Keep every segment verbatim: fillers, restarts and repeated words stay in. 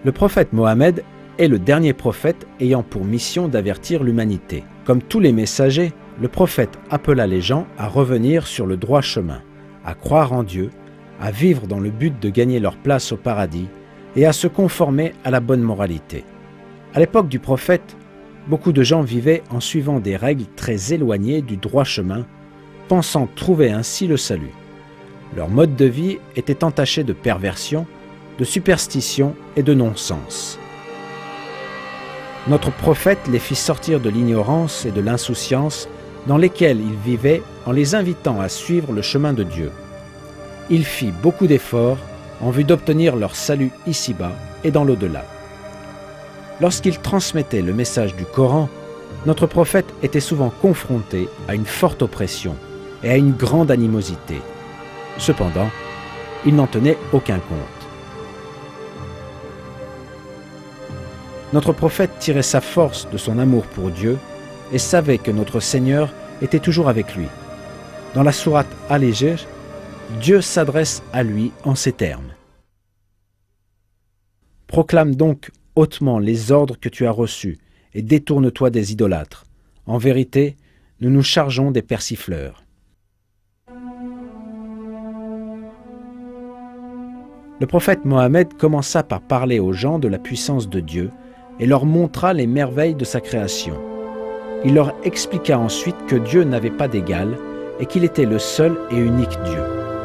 Le prophète Mohammed est le dernier prophète ayant pour mission d'avertir l'humanité. Comme tous les messagers, le prophète appela les gens à revenir sur le droit chemin, à croire en Dieu, à vivre dans le but de gagner leur place au paradis et à se conformer à la bonne moralité. À l'époque du prophète, beaucoup de gens vivaient en suivant des règles très éloignées du droit chemin, pensant trouver ainsi le salut. Leur mode de vie était entaché de perversion, de superstition et de non-sens. Notre prophète les fit sortir de l'ignorance et de l'insouciance dans lesquelles ils vivaient en les invitant à suivre le chemin de Dieu. Il fit beaucoup d'efforts en vue d'obtenir leur salut ici-bas et dans l'au-delà. Lorsqu'il transmettait le message du Coran, notre prophète était souvent confronté à une forte oppression et à une grande animosité. Cependant, il n'en tenait aucun compte. Notre prophète tirait sa force de son amour pour Dieu et savait que notre Seigneur était toujours avec lui. Dans la sourate Al-Hijr, Dieu s'adresse à lui en ces termes. « Proclame donc hautement les ordres que tu as reçus et détourne-toi des idolâtres. En vérité, nous nous chargeons des persifleurs. » Le prophète Mohammed commença par parler aux gens de la puissance de Dieu et leur montra les merveilles de sa création. Il leur expliqua ensuite que Dieu n'avait pas d'égal et qu'il était le seul et unique Dieu.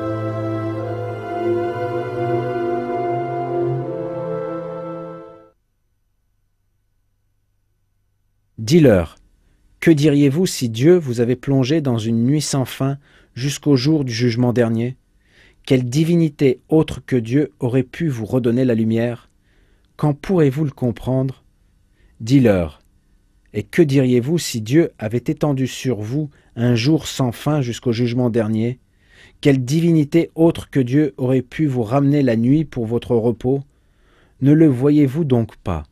Dis-leur, que diriez-vous si Dieu vous avait plongé dans une nuit sans fin jusqu'au jour du jugement dernier? Quelle divinité autre que Dieu aurait pu vous redonner la lumière? Quand pourrez-vous le comprendre? Dis-leur, et que diriez-vous si Dieu avait étendu sur vous un jour sans fin jusqu'au jugement dernier? Quelle divinité autre que Dieu aurait pu vous ramener la nuit pour votre repos? Ne le voyez-vous donc pas?